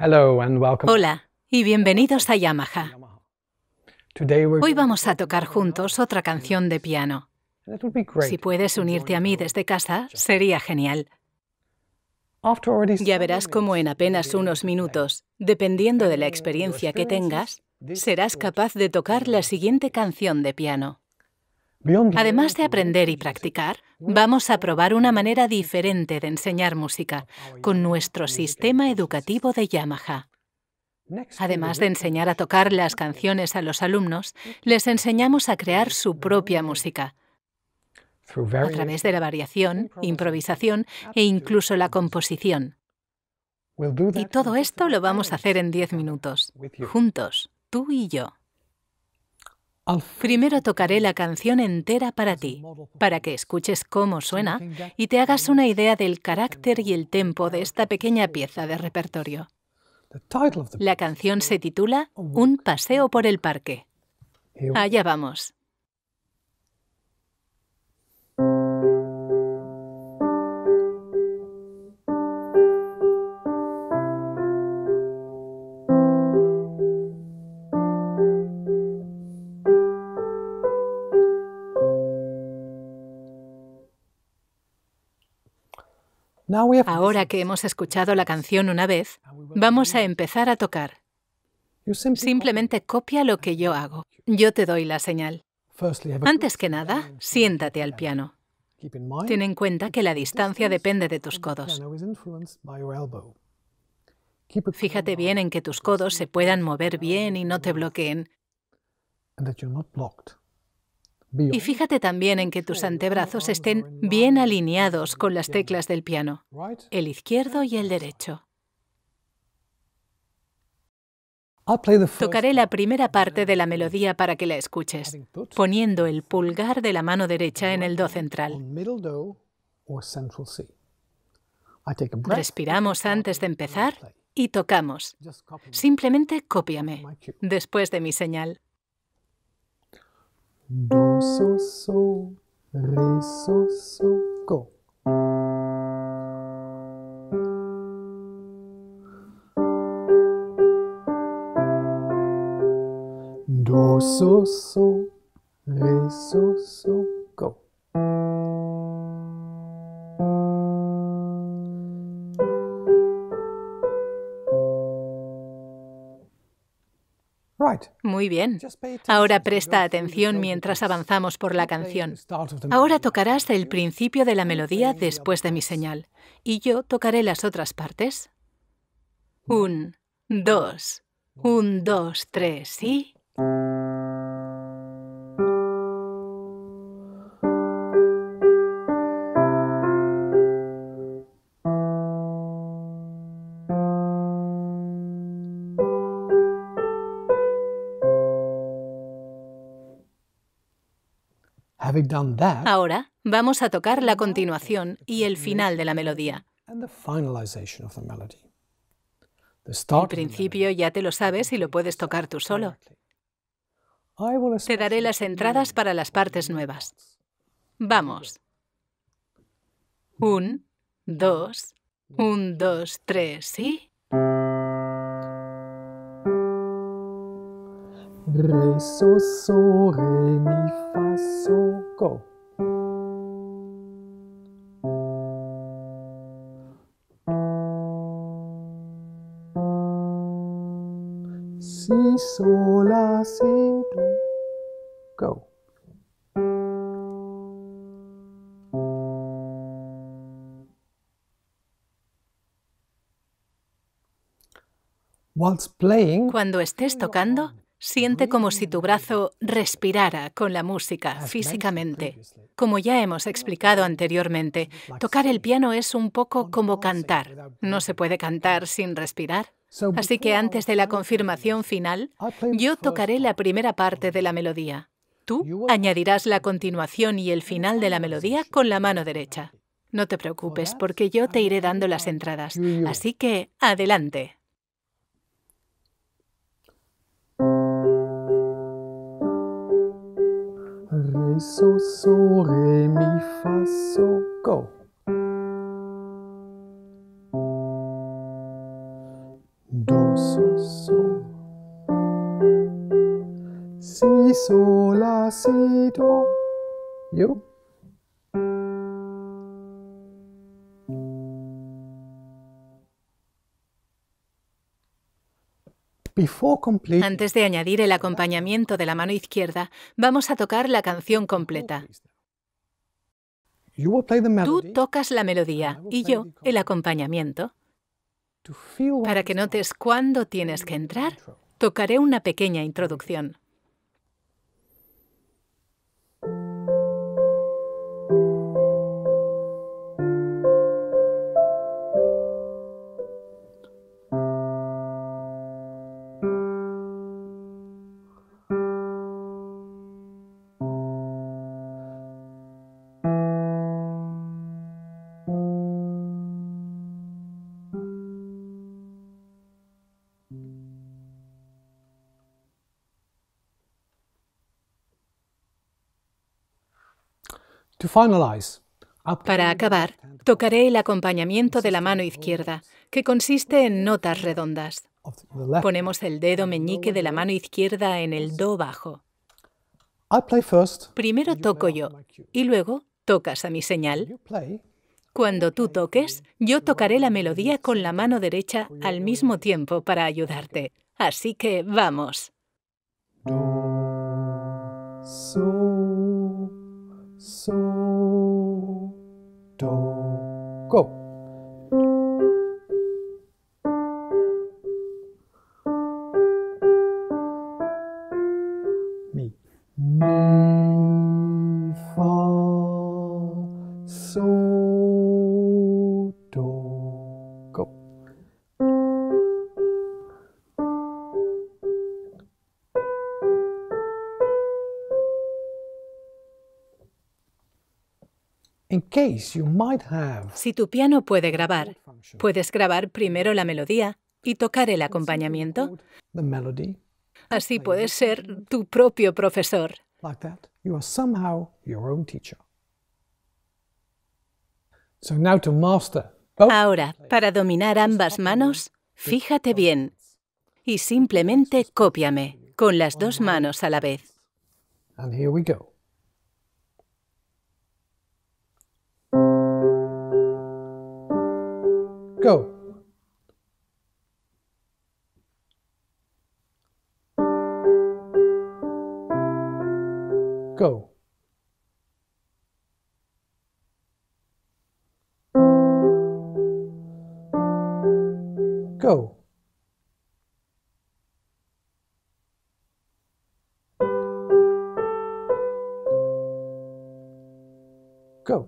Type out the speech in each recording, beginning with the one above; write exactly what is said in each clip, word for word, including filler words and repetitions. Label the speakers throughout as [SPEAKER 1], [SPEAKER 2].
[SPEAKER 1] Hello and welcome.
[SPEAKER 2] Hola y bienvenidos a Yamaha. Hoy vamos a tocar juntos otra canción de piano. Si puedes unirte a mí desde casa, sería genial. Ya verás cómo en apenas unos minutos, dependiendo de la experiencia que tengas, serás capaz de tocar la siguiente canción de piano. Además de aprender y practicar, vamos a probar una manera diferente de enseñar música con nuestro sistema educativo de Yamaha. Además de enseñar a tocar las canciones a los alumnos, les enseñamos a crear su propia música a través de la variación, improvisación e incluso la composición. Y todo esto lo vamos a hacer en diez minutos, juntos, tú y yo. Primero tocaré la canción entera para ti, para que escuches cómo suena y te hagas una idea del carácter y el tempo de esta pequeña pieza de repertorio. La canción se titula Un paseo por el parque. Allá vamos. Ahora que hemos escuchado la canción una vez, vamos a empezar a tocar. Simplemente copia lo que yo hago. Yo te doy la señal. Antes que nada, siéntate al piano. Ten en cuenta que la distancia depende de tus codos. Fíjate bien en que tus codos se puedan mover bien y no te bloqueen. Y fíjate también en que tus antebrazos estén bien alineados con las teclas del piano, el izquierdo y el derecho. Tocaré la primera parte de la melodía para que la escuches, poniendo el pulgar de la mano derecha en el do central. Respiramos antes de empezar y tocamos. Simplemente cópiame, después de mi señal.
[SPEAKER 1] Do, so, so, re, so, so, go. Do, so, so, re, so, so, go.
[SPEAKER 2] Muy bien. Ahora presta atención mientras avanzamos por la canción. Ahora tocarás el principio de la melodía después de mi señal, y yo tocaré las otras partes. Un, dos, un, dos, tres y... Ahora vamos a tocar la continuación y el final de la melodía. El principio ya te lo sabes y lo puedes tocar tú solo. Te daré las entradas para las partes nuevas. Vamos. Un, dos, un, dos, tres y...
[SPEAKER 1] Re, so, so, re, mi, fa, so, go. Si, sol, la, si, do, go.
[SPEAKER 2] Cuando estés tocando, siente como si tu brazo respirara con la música físicamente. Como ya hemos explicado anteriormente, tocar el piano es un poco como cantar. No se puede cantar sin respirar. Así que antes de la confirmación final, yo tocaré la primera parte de la melodía. Tú añadirás la continuación y el final de la melodía con la mano derecha. No te preocupes, porque yo te iré dando las entradas. Así que, adelante.
[SPEAKER 1] Re, so, so, re, mi, fa, so, go. Do, sol, la, si, do. You?
[SPEAKER 2] Antes de añadir el acompañamiento de la mano izquierda, vamos a tocar la canción completa. Tú tocas la melodía y yo el acompañamiento. Para que notes cuándo tienes que entrar, tocaré una pequeña introducción. Para acabar, tocaré el acompañamiento de la mano izquierda, que consiste en notas redondas. Ponemos el dedo meñique de la mano izquierda en el do bajo. Primero toco yo, y luego tocas a mi señal. Cuando tú toques, yo tocaré la melodía con la mano derecha al mismo tiempo para ayudarte. Así que vamos.
[SPEAKER 1] Do, sol, sol, do. Go. Mi. Mi, fa, sol, do. Go.
[SPEAKER 2] Si tu piano puede grabar, puedes grabar primero la melodía y tocar el acompañamiento. Así puedes ser tu propio profesor. Ahora, para dominar ambas manos, fíjate bien y simplemente cópiame con las dos manos a la vez.
[SPEAKER 1] And here we go. Go. Go. Go. Go.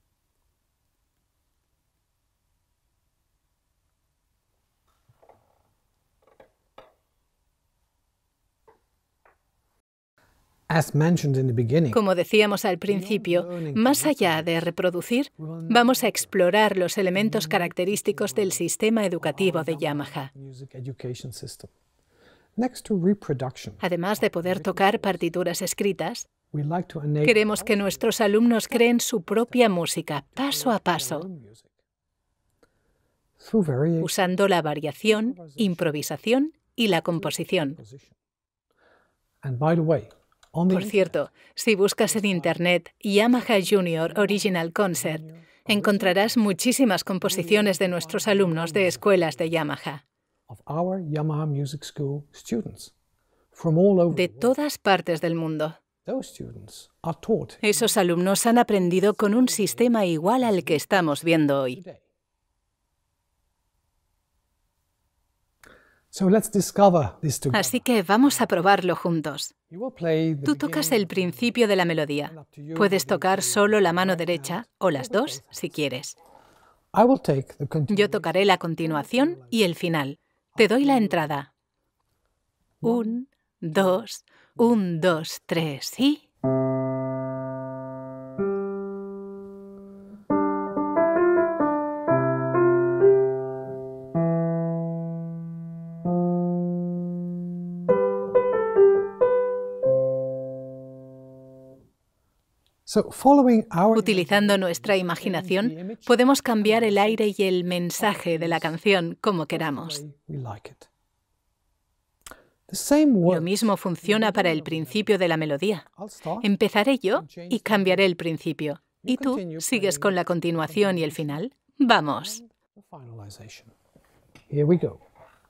[SPEAKER 2] Como decíamos al principio, más allá de reproducir, vamos a explorar los elementos característicos del sistema educativo de Yamaha. Además de poder tocar partituras escritas, queremos que nuestros alumnos creen su propia música, paso a paso, usando la variación, improvisación y la composición. Por cierto, si buscas en Internet Yamaha Junior Original Concert, encontrarás muchísimas composiciones de nuestros alumnos de escuelas de Yamaha. De todas partes del mundo. Esos alumnos han aprendido con un sistema igual al que estamos viendo hoy. Así que vamos a probarlo juntos. Tú tocas el principio de la melodía. Puedes tocar solo la mano derecha o las dos, si quieres. Yo tocaré la continuación y el final. Te doy la entrada. Un, dos, un, dos, tres y... Utilizando nuestra imaginación, podemos cambiar el aire y el mensaje de la canción como queramos. Lo mismo funciona para el principio de la melodía. Empezaré yo y cambiaré el principio. Y tú sigues con la continuación y el final. ¡Vamos!
[SPEAKER 1] Here we go.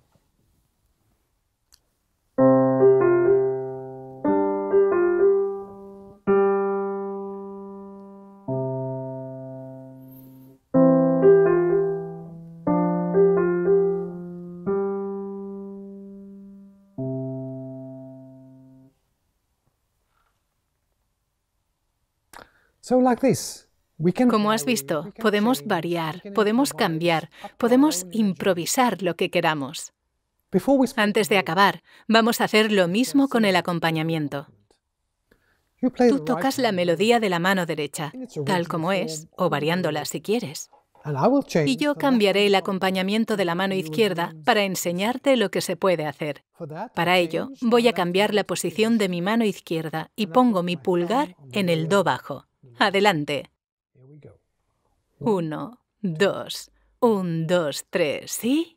[SPEAKER 2] Como has visto, podemos variar, podemos cambiar, podemos improvisar lo que queramos. Antes de acabar, vamos a hacer lo mismo con el acompañamiento. Tú tocas la melodía de la mano derecha, tal como es, o variándola si quieres. Y yo cambiaré el acompañamiento de la mano izquierda para enseñarte lo que se puede hacer. Para ello, voy a cambiar la posición de mi mano izquierda y pongo mi pulgar en el do bajo. Adelante. Uno, dos, un, dos, tres, ¿sí?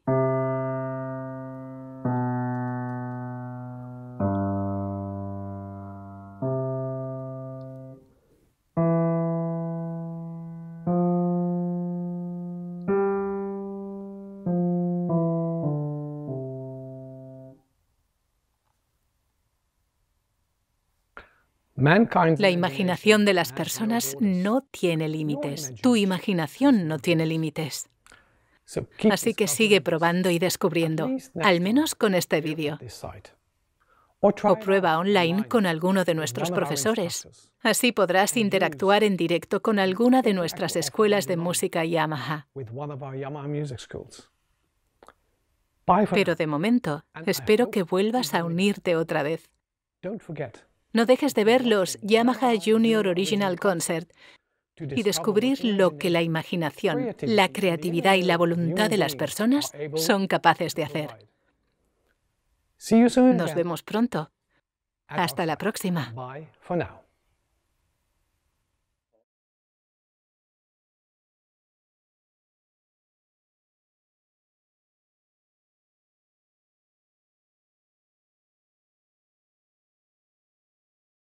[SPEAKER 2] La imaginación de las personas no tiene límites. Tu imaginación no tiene límites. Así que sigue probando y descubriendo, al menos con este vídeo. O prueba online con alguno de nuestros profesores. Así podrás interactuar en directo con alguna de nuestras escuelas de música Yamaha. Pero de momento, espero que vuelvas a unirte otra vez. No dejes de ver los Yamaha Junior Original Concert y descubrir lo que la imaginación, la creatividad y la voluntad de las personas son capaces de hacer. Nos vemos pronto. Hasta la próxima.